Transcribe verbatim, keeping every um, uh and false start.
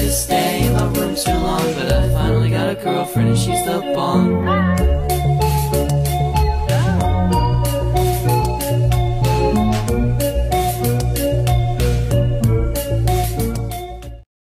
to stay in my room too long, but I finally got a girlfriend and she's the bomb.